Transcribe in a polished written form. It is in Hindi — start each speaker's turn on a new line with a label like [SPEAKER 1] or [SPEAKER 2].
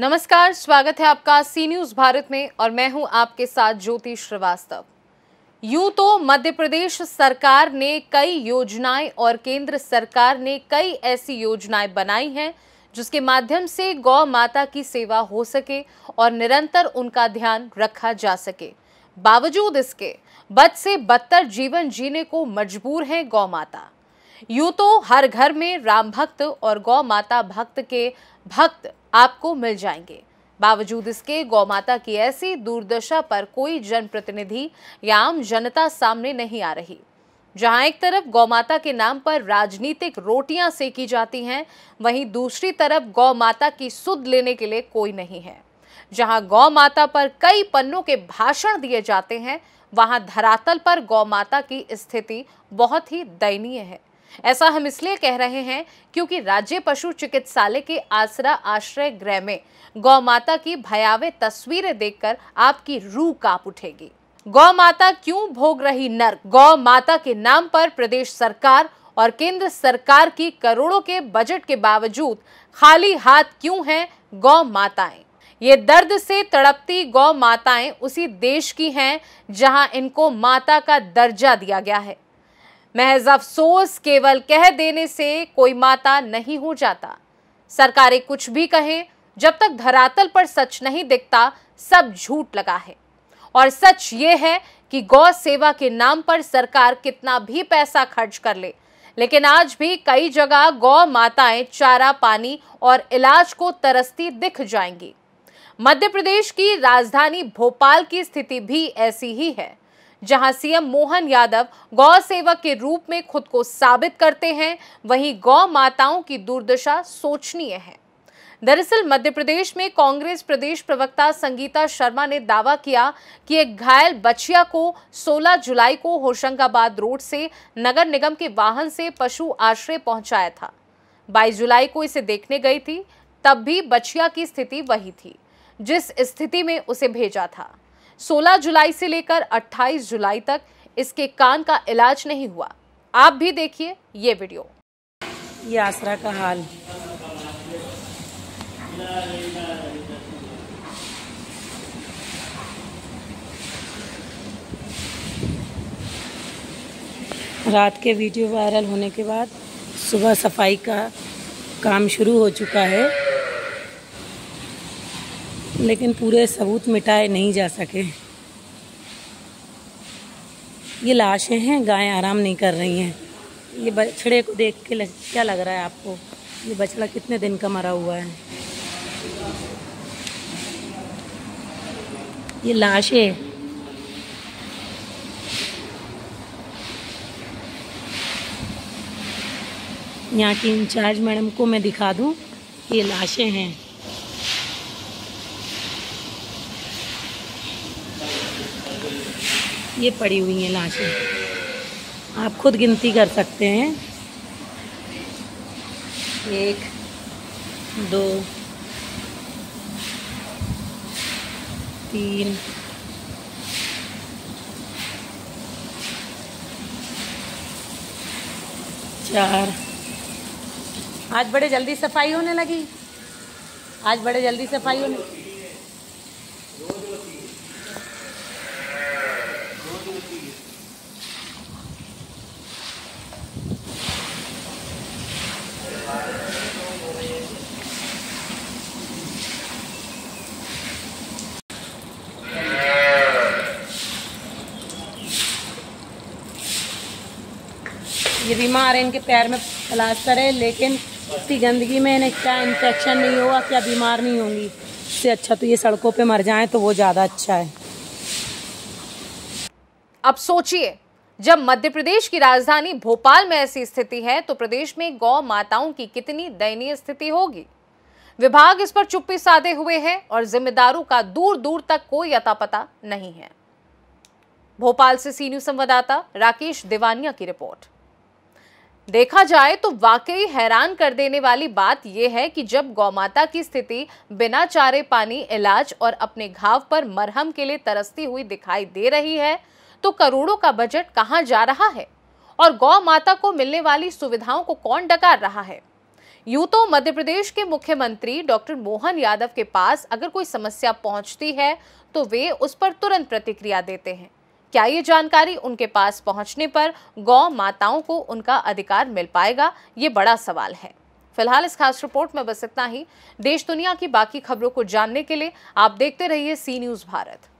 [SPEAKER 1] नमस्कार, स्वागत है आपका सी न्यूज भारत में और मैं हूं आपके साथ ज्योति श्रीवास्तव। यूं तो मध्य प्रदेश सरकार ने कई योजनाएं और केंद्र सरकार ने कई ऐसी योजनाएं बनाई हैं जिसके माध्यम से गौ माता की सेवा हो सके और निरंतर उनका ध्यान रखा जा सके। बावजूद इसके बद से बदतर जीवन जीने को मजबूर है गौ माता। यूं तो हर घर में राम भक्त और गौ माता भक्त के भक्त आपको मिल जाएंगे। बावजूद इसके गौ माता की ऐसी दुर्दशा पर कोई जनप्रतिनिधि या आम जनता सामने नहीं आ रही। जहां एक तरफ गौ माता के नाम पर राजनीतिक रोटियां सेकी जाती हैं, वहीं दूसरी तरफ गौ माता की सुध लेने के लिए कोई नहीं है। जहां गौ माता पर कई पन्नों के भाषण दिए जाते हैं, वहां धरातल पर गौ माता की स्थिति बहुत ही दयनीय है। ऐसा हम इसलिए कह रहे हैं क्योंकि राज्य पशु चिकित्सालय के आसरा आश्रय गृह में गौ माता की भयावह तस्वीरें देखकर आपकी रूह कांप उठेगी। गौ माता क्यों भोग रही नर्क? गौ माता के नाम पर प्रदेश सरकार और केंद्र सरकार की करोड़ों के बजट के बावजूद खाली हाथ क्यों हैं गौ माताएं? ये दर्द से तड़पती गौ माताएं उसी देश की हैं जहां इनको माता का दर्जा दिया गया है। महज अफसोस, केवल कह देने से कोई माता नहीं हो जाता। सरकारें कुछ भी कहें, जब तक धरातल पर सच नहीं दिखता सब झूठ लगा है। और सच ये है कि गौ सेवा के नाम पर सरकार कितना भी पैसा खर्च कर ले, लेकिन आज भी कई जगह गौ माताएं चारा पानी और इलाज को तरसती दिख जाएंगी। मध्य प्रदेश की राजधानी भोपाल की स्थिति भी ऐसी ही है, जहां सीएम मोहन यादव गौ सेवक के रूप में खुद को साबित करते हैं, वहीं गौ माताओं की दुर्दशा सोचनीय है। दरअसल मध्य प्रदेश में कांग्रेस प्रदेश प्रवक्ता संगीता शर्मा ने दावा किया कि एक घायल बछिया को 16 जुलाई को होशंगाबाद रोड से नगर निगम के वाहन से पशु आश्रय पहुंचाया था। 22 जुलाई को इसे देखने गई थी, तब भी बछिया की स्थिति वही थी जिस स्थिति में उसे भेजा था। 16 जुलाई से लेकर 28 जुलाई तक इसके कान का इलाज नहीं हुआ। आप भी देखिए ये वीडियो।
[SPEAKER 2] ये आसरा का हाल। रात के वीडियो वायरल होने के बाद सुबह सफाई का काम शुरू हो चुका है, लेकिन पूरे सबूत मिटाए नहीं जा सके। ये लाशें हैं, गायें आराम नहीं कर रही हैं। ये बछड़े को देख के क्या लग रहा है आपको? ये बछड़ा कितने दिन का मरा हुआ है। ये लाशें यहाँ की इंचार्ज मैडम को मैं दिखा दूँ, ये लाशें हैं। ये पड़ी हुई हैं लाशें, आप खुद गिनती कर सकते हैं। 1 2 3 4। आज बड़े जल्दी सफाई होने लगी। आज बड़े जल्दी सफाई होने। ये बीमार है, इनके पैर में प्लास्टर है, लेकिन इतनी गंदगी में इन्हें क्या इन्फेक्शन नहीं होगा, क्या बीमार नहीं होंगी। इससे अच्छा तो ये सड़कों पे मर जाएं तो वो ज़्यादा अच्छा है।
[SPEAKER 1] अब सोचिए, जब मध्य प्रदेश की राजधानी भोपाल में ऐसी स्थिति है तो प्रदेश में गौ माताओं की कितनी दयनीय स्थिति होगी। विभाग इस पर चुप्पी साधे हुए है और जिम्मेदारों का दूर दूर तक कोई अता पता नहीं है। भोपाल से सी न्यूज संवाददाता राकेश देवानिया की रिपोर्ट। देखा जाए तो वाकई हैरान कर देने वाली बात यह है कि जब गौमाता की स्थिति बिना चारे पानी, इलाज और अपने घाव पर मरहम के लिए तरसती हुई दिखाई दे रही है, तो करोड़ों का बजट कहां जा रहा है और गौ माता को मिलने वाली सुविधाओं को कौन डकार रहा है? यूं तो मध्य प्रदेश के मुख्यमंत्री डॉक्टर मोहन यादव के पास अगर कोई समस्या पहुंचती है तो वे उस पर तुरंत प्रतिक्रिया देते हैं। क्या ये जानकारी उनके पास पहुंचने पर गौ माताओं को उनका अधिकार मिल पाएगा, ये बड़ा सवाल है। फिलहाल इस खास रिपोर्ट में बस इतना ही। देश दुनिया की बाकी खबरों को जानने के लिए आप देखते रहिए सी न्यूज़ भारत।